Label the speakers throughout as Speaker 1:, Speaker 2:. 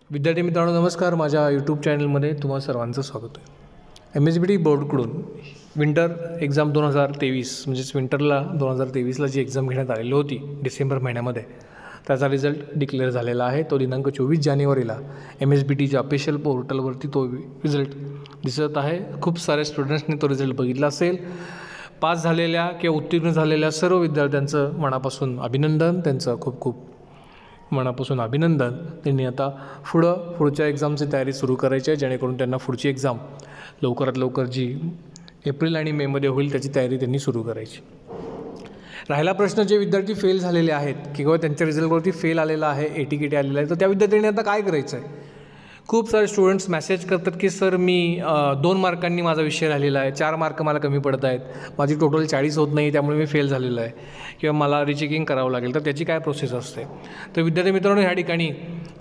Speaker 1: विद्यार्थी मित्रांनो नमस्कार. माझ्या यूट्यूब चॅनलमध्ये तुम्हा सर्वांचं स्वागत आहे. MSBT बोर्डकडून विंटर एक्झाम 2023 म्हणजेच विंटरला 2023ला जी एक्झाम घेण्यात आलेली होती डिसेंबर महिन्यामध्ये, त्याचा रिझल्ट डिक्लेअर झालेला आहे. तो दिनांक 24 जानेवारीला MSBTच्या ऑफिशियल पोर्टलवरती तो रिझल्ट दिसत आहे. खूप साऱ्या स्टुडंट्सनी तो रिझल्ट बघितला असेल. पास झालेल्या किंवा उत्तीर्ण झालेल्या सर्व विद्यार्थ्यांचं मनापासून अभिनंदन, त्यांचं खूप खूप मनापासून अभिनंदन. त्यांनी आता पुढच्या एक्झामची तयारी सुरू करायची आहे, जेणेकरून त्यांना पुढची एक्झाम लवकरात लवकर जी एप्रिल आणि मेमध्ये होईल त्याची तयारी त्यांनी सुरू करायची. राहिला प्रश्न, जे विद्यार्थी फेल झालेले आहेत किंवा त्यांच्या रिझल्टवरती फेल आलेला आहे, ATKT आलेला आहे, तर त्या विद्यार्थ्यांनी आता काय करायचं आहे? खूप सारे स्टुडंट्स मेसेज करतात की सर मी 2 मार्कांनी माझा विषय राहिलेला आहे, 4 मार्क मला कमी पडत आहेत, माझी टोटल 40 होत नाही, त्यामुळे मी फेल झालेलं आहे किंवा मला रिचेकिंग करावं लागेल. तर त्याची काय प्रोसेस असते? तर विद्यार्थी मित्रांनो, ह्या ठिकाणी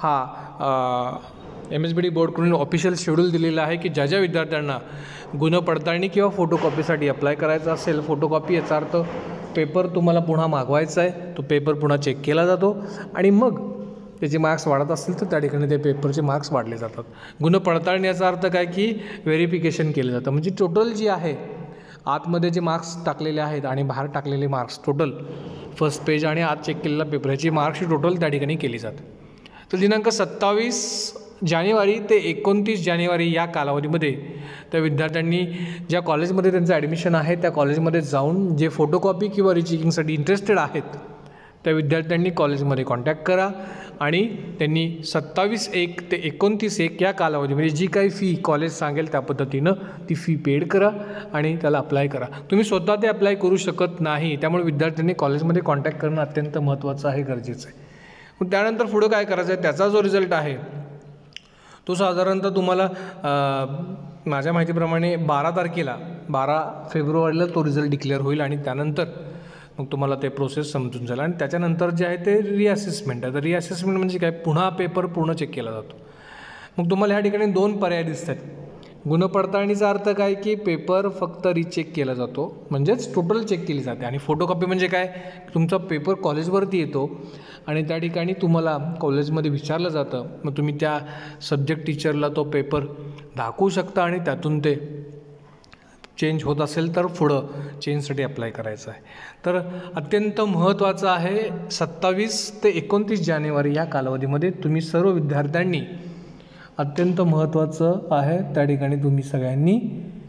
Speaker 1: MSBT बोर्डकडून ऑफिशियल शेड्यूल दिलेला आहे की ज्या ज्या विद्यार्थ्यांना गुणपडताळणी किंवा फोटोकॉपीसाठी अप्लाय करायचं असेल, फोटोकॉपी याचा अर्थ पेपर तुम्हाला पुन्हा मागवायचा आहे, तो पेपर पुन्हा चेक केला जातो आणि मग त्याचे मार्क्स वाढत असतील तर त्या ठिकाणी ते पेपरचे मार्क्स वाढले जातात. गुणपडताळणी याचा अर्थ काय की व्हेरिफिकेशन केलं जातं, म्हणजे टोटल जी आहे आतमध्ये जे मार्क्स टाकलेले आहेत आणि बाहेर टाकलेले मार्क्स, टोटल फर्स्ट पेज आणि आत चेक केलेला पेपर याची मार्क्सची टोटल त्या ठिकाणी केली जाते. तर दिनांक 27 जानेवारी ते 29 जानेवारी या कालावधीमध्ये त्या विद्यार्थ्यांनी ज्या कॉलेजमध्ये त्यांचं ॲडमिशन आहे त्या कॉलेजमध्ये जाऊन जे फोटोकॉपी किंवा रिचेकिंगसाठी इंटरेस्टेड आहेत त्या विद्यार्थ्यांनी कॉलेजमध्ये कॉन्टॅक्ट करा आणि त्यांनी 27/1 ते 29/1 या कालावधीमध्ये जी काही फी कॉलेज सांगेल त्या पद्धतीनं ती फी पेड करा आणि त्याला अप्लाय करा. तुम्ही स्वतः ते अप्लाय करू शकत नाही, त्यामुळे विद्यार्थ्यांनी कॉलेजमध्ये कॉन्टॅक्ट करणं अत्यंत महत्त्वाचं आहे, गरजेचं आहे. मग त्यानंतर पुढं काय करायचं आहे, त्याचा जो रिझल्ट आहे तो साधारणतः तुम्हाला माझ्या माहितीप्रमाणे 12 फेब्रुवारीला तो रिझल्ट डिक्लेअर होईल आणि त्यानंतर मग तुम्हाला ते प्रोसेस समजून जाईल. आणि त्याच्यानंतर जे आहे ते रिअसेसमेंट आहे. तर रिअसेसमेंट म्हणजे काय, पुन्हा पेपर पूर्ण चेक केला जातो. मग तुम्हाला ह्या ठिकाणी 2 पर्याय दिसतात. गुणपडताळणीचा अर्थ काय की पेपर फक्त रिचेक केला जातो, म्हणजेच टोटल चेक केली जाते. आणि फोटोकॉपी म्हणजे काय, तुमचा पेपर कॉलेजवरती येतो आणि त्या ठिकाणी तुम्हाला कॉलेजमध्ये विचारलं जातं, मग तुम्ही त्या सब्जेक्ट टीचरला तो पेपर दाखवू शकता आणि त्यातून ते चेंज होत असेल तर पुढं चेंजसाठी अप्लाय करायचं आहे. तर अत्यंत महत्त्वाचं आहे 27 ते 29 जानेवारी या कालावधीमध्ये तुम्ही सर्व विद्यार्थ्यांनी, अत्यंत महत्त्वाचं आहे त्या ठिकाणी तुम्ही सगळ्यांनी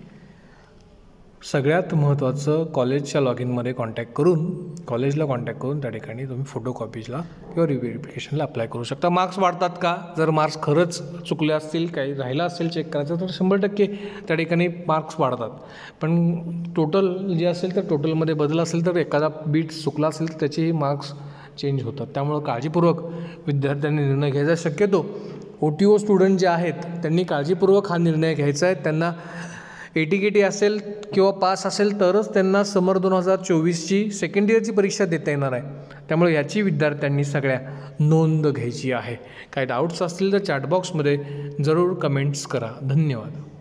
Speaker 1: सगळ्यात महत्त्वाचं कॉलेजच्या कॉलेजला कॉन्टॅक्ट करून त्या ठिकाणी तुम्ही फोटोकॉपीजला किंवा रिव्हेरिफिकेशनला अप्लाय करू शकता. मार्क्स वाढतात का? जर मार्क्स खरंच चुकले असतील, काही राहिलं असेल चेक करायचं, तर 100% त्या ठिकाणी मार्क्स वाढतात. पण टोटल जे असेल तर टोटलमध्ये बदल असेल तर एखादा बीट चुकला असेल तर त्याचेही मार्क्स चेंज होतात. त्यामुळं काळजीपूर्वक विद्यार्थ्यांनी निर्णय घ्यायचा. शक्यतो OTO स्टुडंट जे आहेत त्यांनी काळजीपूर्वक हा निर्णय घ्यायचा आहे. त्यांना ATKT असेल किंवा पास असेल तरच त्यांना समर 2024ची सेकंड इयरची परीक्षा देता येणार आहे. त्यामुळे याची विद्यार्थ्यांनी सगळ्या नोंद घ्यायची आहे. काही डाऊट्स असतील तर चॅटबॉक्समध्ये जरूर कमेंट्स करा. धन्यवाद.